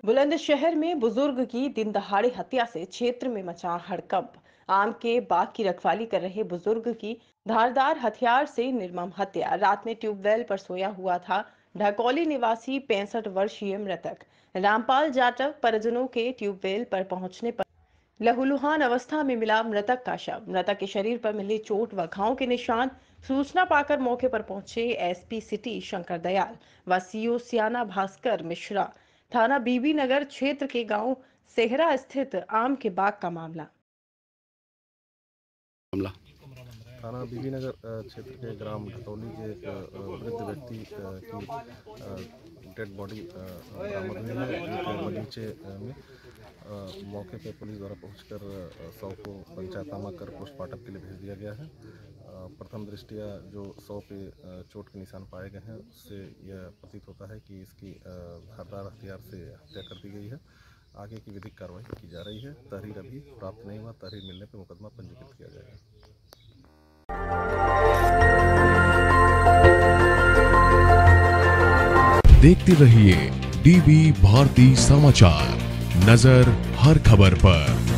बुलंदशहर में बुजुर्ग की दिन दहाड़े हत्या से क्षेत्र में मचा हड़कंप। आम के बाग की रखवाली कर रहे बुजुर्ग की धारदार हथियार से निर्मम हत्या। रात में ट्यूबवेल पर सोया हुआ था ढकौली निवासी 65 वर्षीय मृतक रामपाल जाटव। परिजनों के ट्यूबवेल पर पहुंचने पर लहूलुहान अवस्था में मिला मृतक का शव। मृतक के शरीर पर मिले चोट व घाव के निशान। सूचना पाकर मौके पर पहुंचे एसपी सिटी शंकर दयाल व सीओ सियाना भास्कर मिश्रा। थाना बीबी नगर क्षेत्र के गांव सेहरा स्थित आम के बाग का मामला। मामला थाना बीबी नगर क्षेत्र के ग्राम ढटौली के एक वृद्ध व्यक्ति की डेड बॉडी बरामद हुई है एक बगीचे में। मौके पर पुलिस द्वारा पहुंचकर शव को पंचायतामा कर पोस्टमार्टम के लिए भेज दिया गया है। प्रथम दृष्टया जो शव पे चोट के निशान पाए गए हैं उससे यह प्रतीत होता है कि इसकी धारदार हथियार से हत्या कर दी गई है। आगे की विधिक कार्रवाई की जा रही है। तहरीर अभी प्राप्त नहीं हुआ। तहरीर मिलने पर मुकदमा पंजीकृत किया जाएगा। देखते रहिए डीबी भारती समाचार, नजर हर खबर पर।